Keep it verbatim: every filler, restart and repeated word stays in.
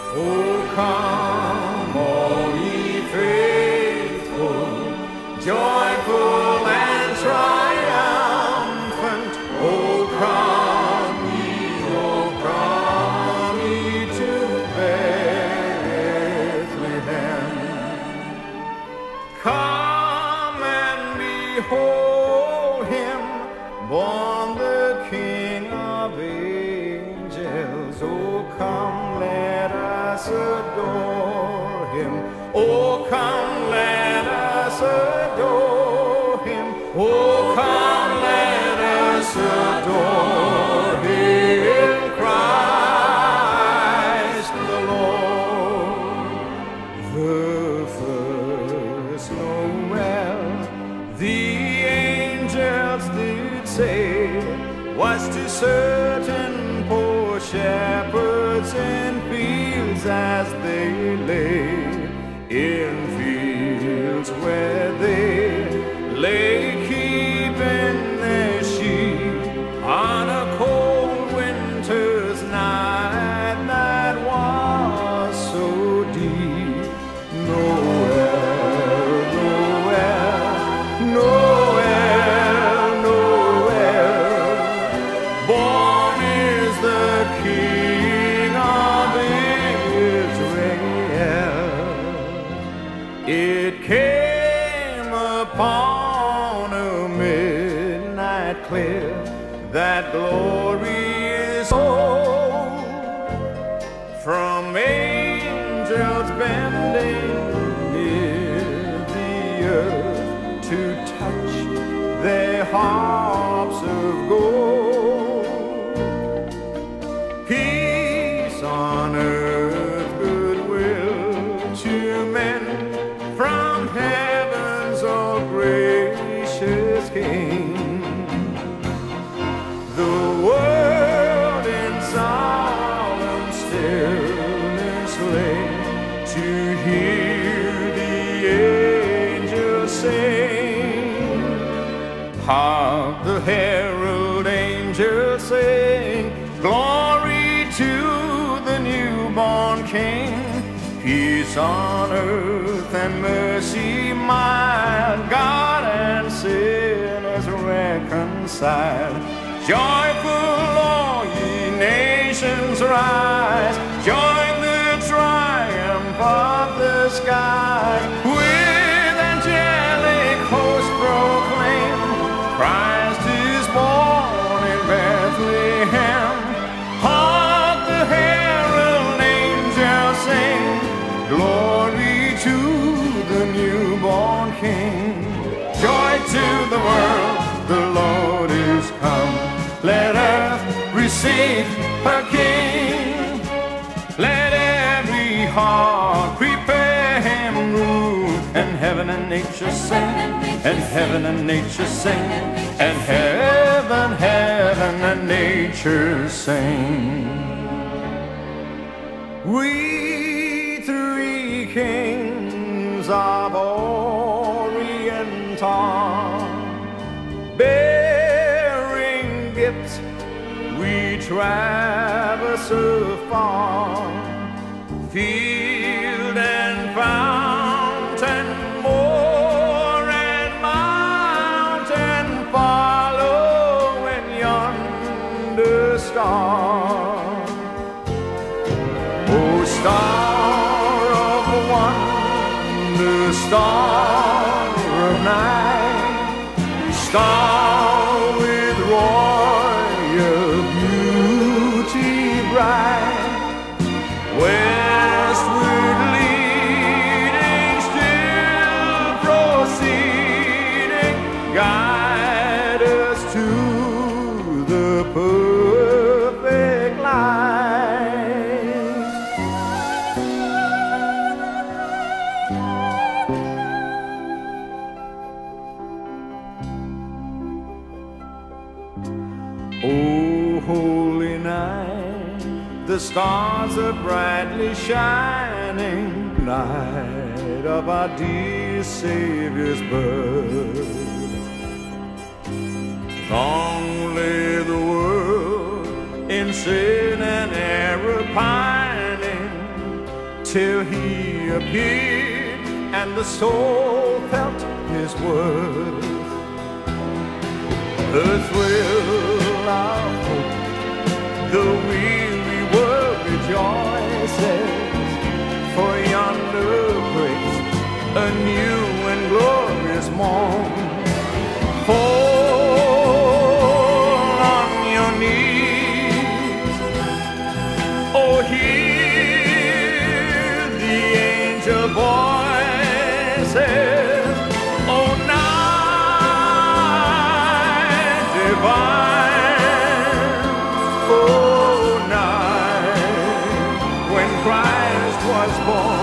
Oh, come, all ye faithful, joyful and triumphant. Oh, come ye, oh, come ye to Bethlehem. Come and behold him, born the King of angels. Oh, come, let us adore him. Oh, come, let us adore him. Oh, come, let us adore him, Christ the Lord. The first Noel, the angels did say, was to certain poor shepherds in fields as they lay, in fields where they lay keeping their sheep on a cold winter's night that was so deep. Noel, Noel, Noel, Noel, born is the King of Israel. It came upon a midnight clear that glory is told, from angels bending near the earth to touch their harps of gold. Peace on earth, goodwill to men, from heaven's all gracious King. The world in solemn stillness lay to hear the angels sing. Hark the herald angels sing, glory to the newborn King. Peace on earth and mercy mild, God and sinners reconciled. Joyful all ye nations rise, join the triumph of the skies. With angelic hosts proclaim, Christ is born in Bethlehem. Hark the herald angels sing, glory to the newborn King. Joy to the world, the Lord is come. Let earth receive her King. Let every heart prepare him room. And heaven and nature sing, and heaven and nature sing, and heaven, heaven and nature sing. We three kings of Orient are, bearing gifts we traverse afar, field and fountain, moor and mountain, following yonder star. Oh, star of wonder, star of night, star with royal beauty bright, westward leading, still proceeding, guide us to the perfect light. Oh, holy night, the stars are brightly shining, night of our dear Savior's birth. Long lay the world in sin and error pining, till he appeared and the soul felt his worth. The thrill of hope, the weary world rejoices, for yonder breaks a new and glorious morn. Fall on your knees, oh hear the angel voices, oh night divine, oh night when Christ was born.